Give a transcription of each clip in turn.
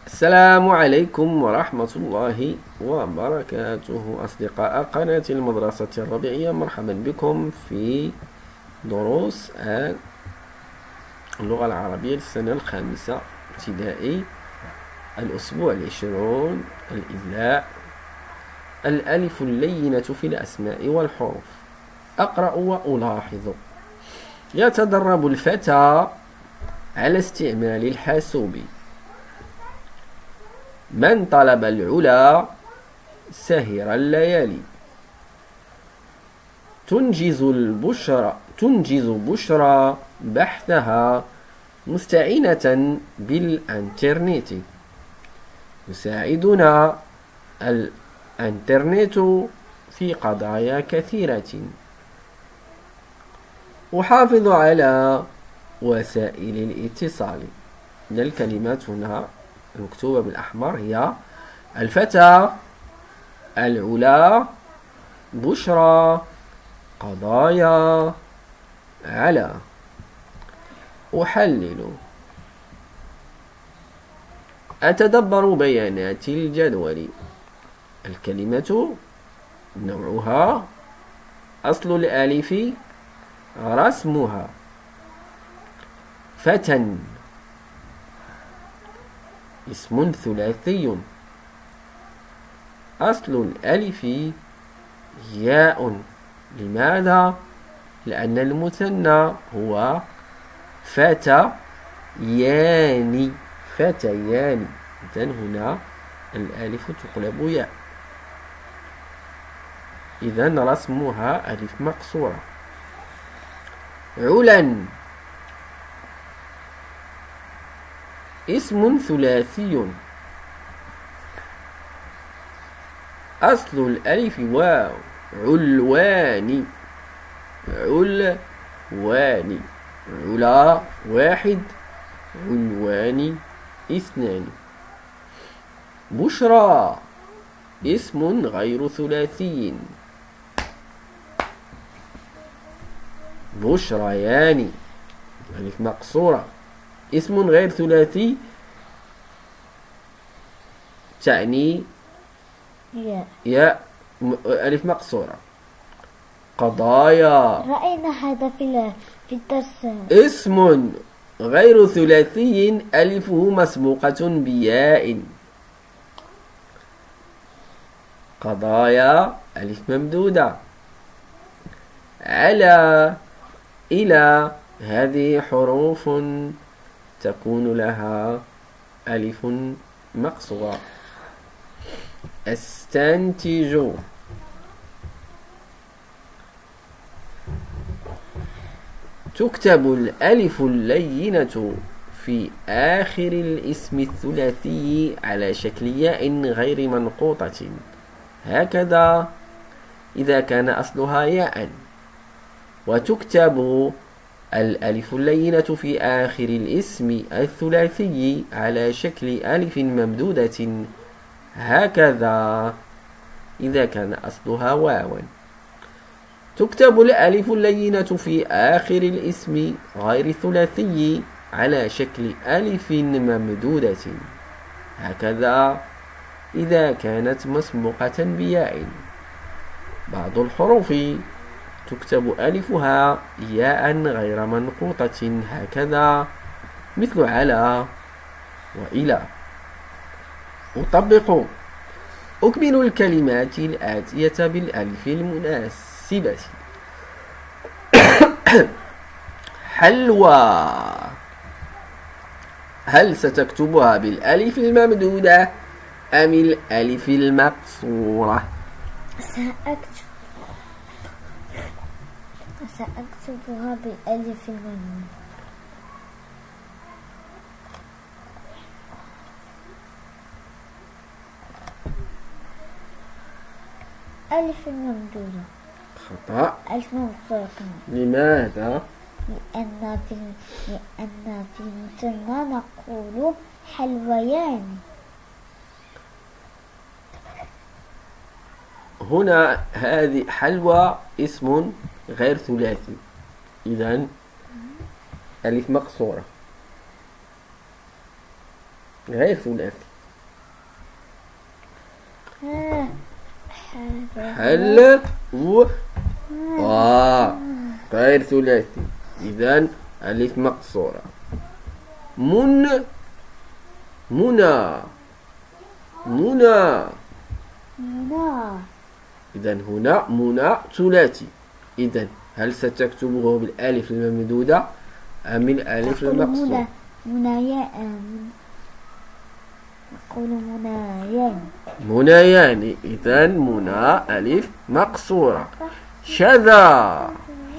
السلام عليكم ورحمة الله وبركاته أصدقاء قناة المدرسة الربيعية، مرحبا بكم في دروس اللغة العربية للسنة الخامسة ابتدائي، الأسبوع 20. الإملاء. الألف اللينة في الأسماء والحروف. أقرأ وألاحظ. يتدرب الفتى على استعمال الحاسوب. من طلب العلا سهر الليالي. تنجز بشرى بحثها مستعينة بالإنترنت. يساعدنا الإنترنت في قضايا كثيرة. أحافظ على وسائل الاتصال. من الكلمات هنا المكتوبة بالأحمر هي الفتى، العلا، بشرى، قضايا، على. أحلل. أتدبر بيانات الجدول. الكلمة نوعها أصل الألف رسمها. فتى اسم ثلاثي. أصل الألف ياء. لماذا؟ لأن المثنى هو فتيان. فتيان، إذن هنا الألف تقلب ياء، إذن رسمها ألف مقصورة. علا اسم ثلاثي. أصل الألف واو. علوان. علوان. علا واحد، علوان اثنان. بشرى اسم غير ثلاثي. بشريان ألف مقصورة. اسم غير ثلاثي تعني ياء ألف مقصورة. قضايا رأينا هذا في الدرس. اسم غير ثلاثي ألفه مسبوقة بياء. قضايا ألف ممدودة. على، إلى، هذه حروف تكون لها ألف مقصورة. استنتج. تكتب الألف اللينة في آخر الاسم الثلاثي على شكل ياء غير منقوطة، هكذا إذا كان أصلها ياء. وتكتب الألف اللينة في آخر الاسم الثلاثي على شكل ألف ممدودة، هكذا إذا كان أصلها واوا. تكتب الألف اللينة في آخر الاسم غير الثلاثي على شكل ألف ممدودة، هكذا إذا كانت مسبوقة بياء. بعض الحروف تكتب ألفها ياء غير منقوطة، هكذا مثل على وإلى. أطبق. أكمل الكلمات الآتية بالألف المناسبة. حلوى. هل ستكتبها بالألف الممدودة أم الألف المقصورة؟ سأكتبها بالألف الممدودة. ألف الممدودة. خطأ. ألف مقصورة كمان. لماذا؟ لأن في المثنى نقول حلويان. هنا هذه حلوى اسم غير ثلاثي، إذن ألف مقصورة غير ثلاثي. حل غير ثلاثي، إذن ألف مقصورة. منى منى إذن هنا منى ثلاثي، إذن هل ستكتبه بالألف الممدودة أم الألف المقصورة؟ نقول منايان. منايان، إذن منى ألف مقصورة. شذا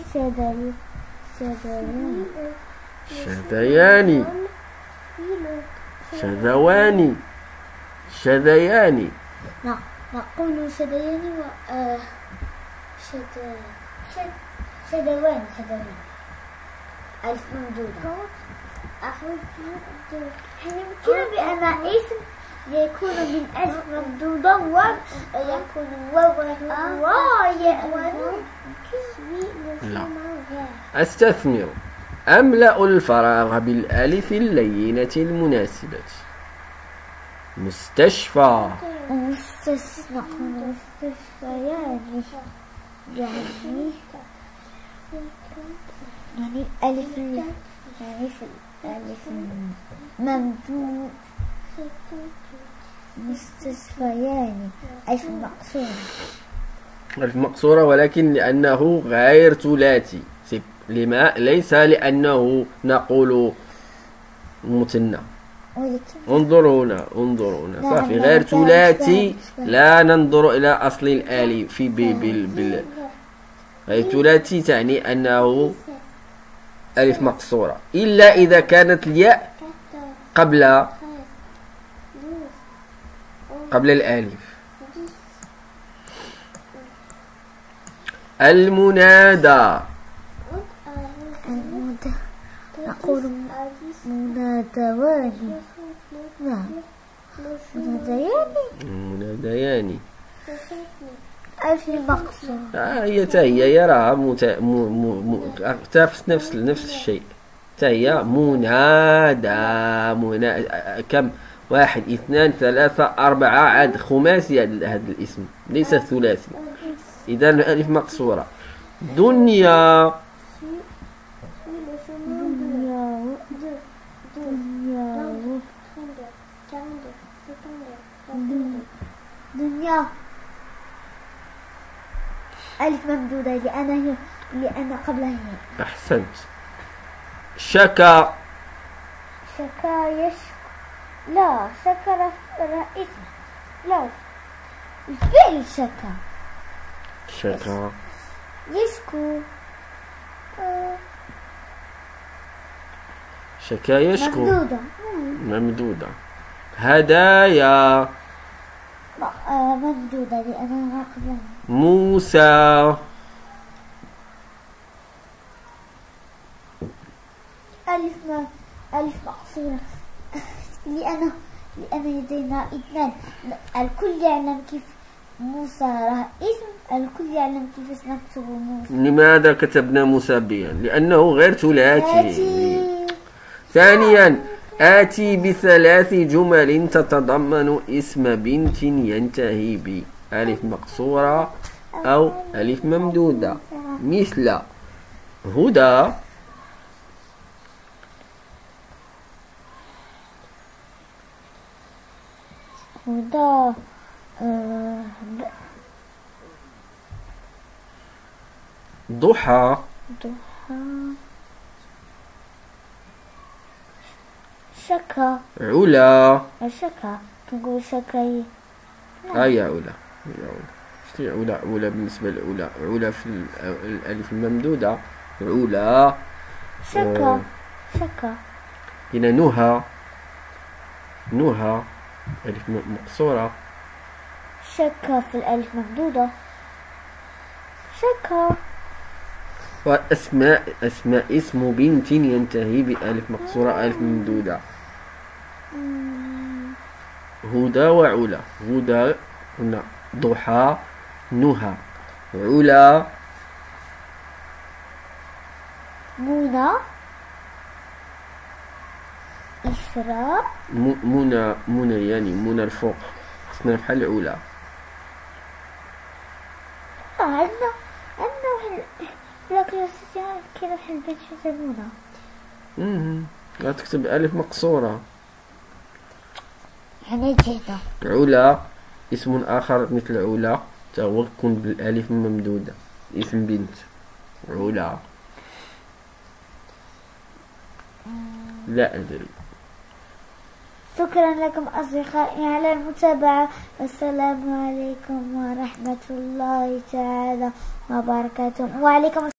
شذيان شذوان شذيان. نقول شذيان شذوان ألف ممدودة. يمكن بأن اسم يكون من ألف ممدودة ويكون وياء ونون. لا، أستثمر. أملأ الفراغ بالألف اللينة المناسبة. مستشفى مستشفيان، يعني ألف ممدود. مستشفيان ألف مقصورة. ألف مقصورة، ولكن لأنه غير ثلاثي. ليس لأنه نقول مثنى. انظروا هنا صافي، غير ثلاثي. لا ننظر إلى أصل الآلي في غير ثلاثي تعني أنه ألف مقصورة، إلا إذا كانت الياء قبل الألف. المنادى، نقول منادوان. نعم، مناديان ألف مقصورة. هي يراها نفس الشيء. هي منادى. كم؟ 1 2 3 4 عاد خماسي هذا الاسم، ليس ثلاثي. إذا ألف مقصورة. دنيا ألف ممدودة لأن قبلها هي. أحسنت. شكا لا، شكا اسم. لا، الفعل شكا يشكو. شكا يشكو ممدودة. هدايا ممدودة لأنها قبلها. موسى ألف مقصورة لأن لدينا اثنان. الكل يعلم كيف موسى راه اسم، الكل يعلم كيف نكتب موسى. لماذا كتبنا موسى بيا؟ لأنه غير ثلاثي. ثانيا، آتي ب3 جمل تتضمن اسم بنت ينتهي بألف مقصورة أو ألف ممدودة، مثل هدى ضحى شكا علا. تقول شكاية. يا علا شتي علا بالنسبة لعلا. علا في الألف الممدودة. علا شكا هنا نهى ألف مقصورة. شكا في الألف ممدودة. شكا. وأسماء اسم بنت ينتهي بألف مقصورة ألف ممدودة. هدى وعلا. هدى هنا ضحى نهى. علا منى إسراء. منى يعني منى الفوق، خصنا بحال علا. كيروح البيت يسمونها. غتكتب ألف مقصورة. أنا جينا. علا اسم آخر مثل علا تا هو يكون بالألف ممدودة، اسم بنت علا. لا أدري. شكرا لكم أصدقائي على المتابعة، والسلام عليكم ورحمة الله تعالى وبركاته. وعليكم